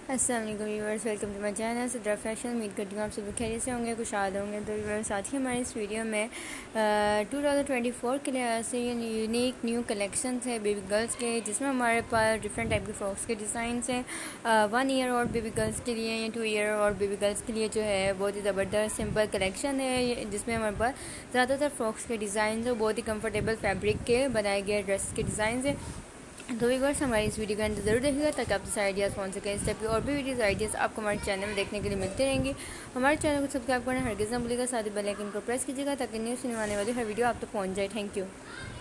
अस्सलाम वालेकुम viewers, welcome to my channel Sidra fashion. उम्मीद करती हूँ आप सब खैरियत से होंगे, खुशहाल होंगे। तो व्यूअर्स, साथ ही हमारे इस वीडियो में 2024 के लिए ऐसे यूनिक न्यू कलेक्शन है बेबी गर्ल्स के, जिसमें हमारे पास डिफरेंट टाइप के फ्रॉक्स के डिज़ाइन हैं। 1 ईयर और बेबी गर्ल्स के लिए या 2 ईयर और बेबी गर्ल्स के लिए जो है बहुत ही ज़बरदस्त सिंपल कलेक्शन है, जिसमें हमारे पास ज़्यादातर फ्रॉक्स के डिज़ाइन है, बहुत ही कम्फर्टेबल फैब्रिक के बनाए गए ड्रेस के डिज़ाइन है। तो व्यूअर्स, हमारी इस वीडियो का अंत ज़रूर देखिएगा ताकि आप सारे आइडियाज़ पहुंच सकें। इस टाइप की और भी वीडियोज़ आइडियाज़ आपको हमारे चैनल में देखने के लिए मिलते रहेंगे। हमारे चैनल को सब्सक्राइब करना हरगिज़ ना भूलिएगा, साथ ही बेल आइकन को प्रेस कीजिएगा ताकि न्यू सिनेमा आने वाली हर वीडियो आप तक पहुंच जाए। Thank you.